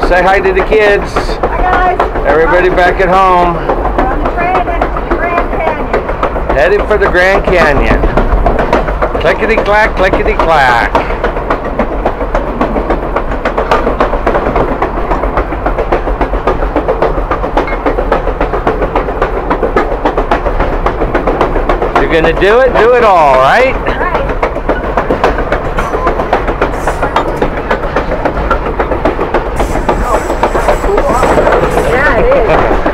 Say hi to the kids. Hi guys. Everybody back at home. We're on the train to the Grand Canyon. Headed for the Grand Canyon. Clickety-clack, clickety-clack. You're gonna do it all, right? Right. Yeah, it is.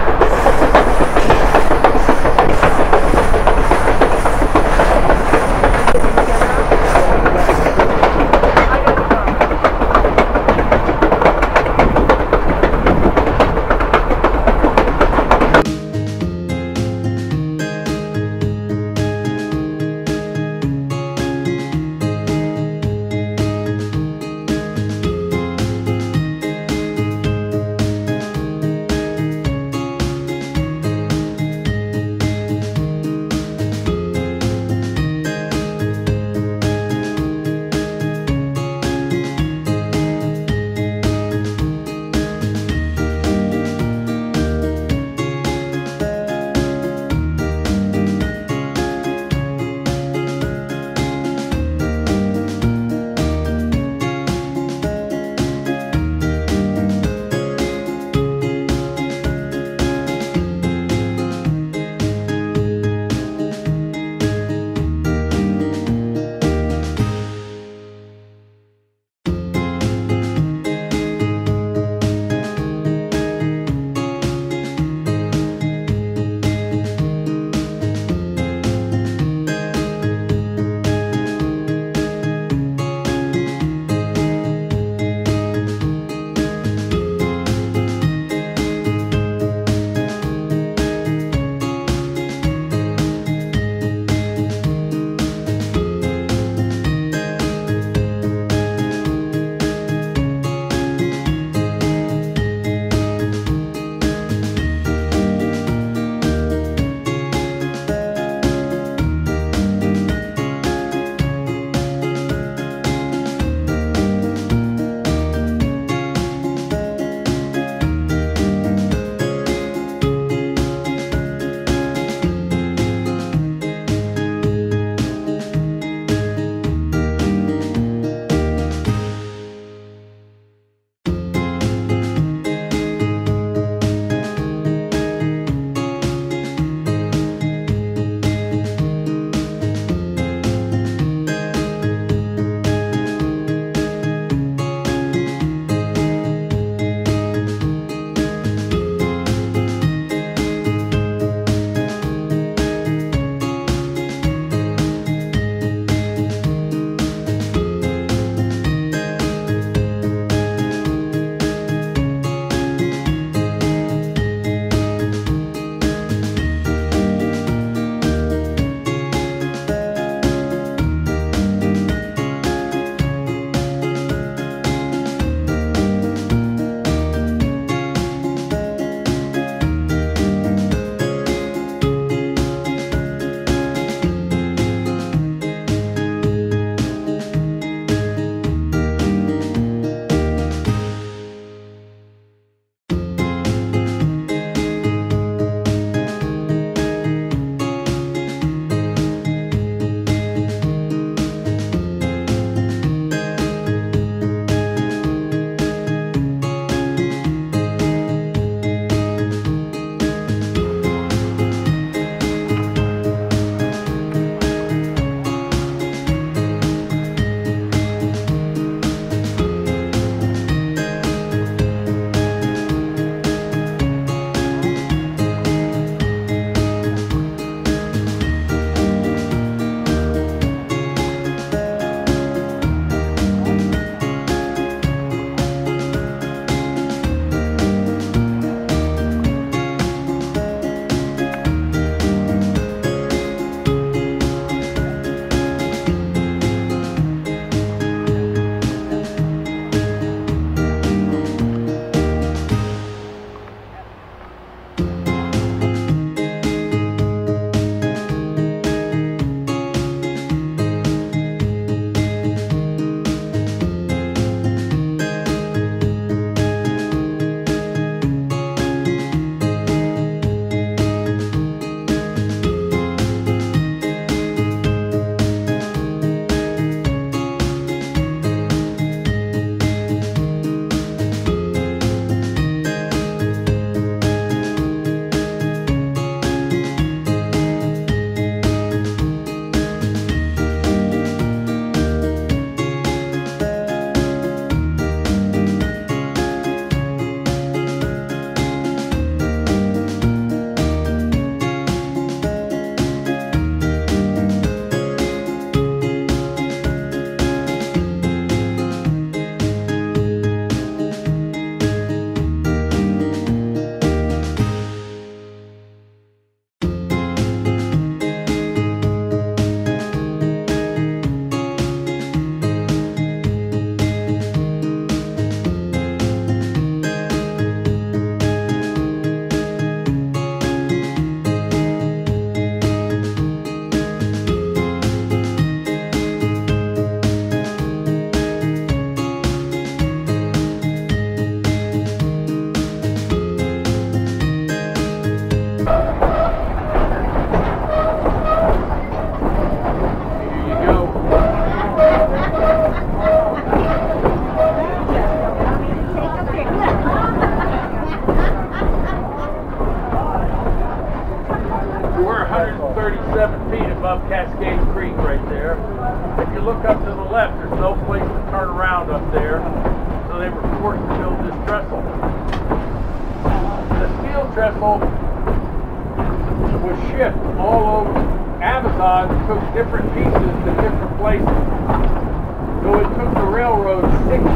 137 feet above Cascade Creek right there. If you look up to the left, there's no place to turn around up there, so they were forced to build this trestle. The steel trestle was shipped all over. Amazon took different pieces to different places. So it took the railroad 6